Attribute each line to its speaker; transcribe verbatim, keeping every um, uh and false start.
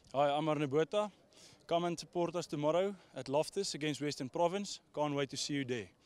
Speaker 1: Hi, I'm Arne Botha. Come and support us tomorrow at Loftus against Western Province. Can't wait to see you there.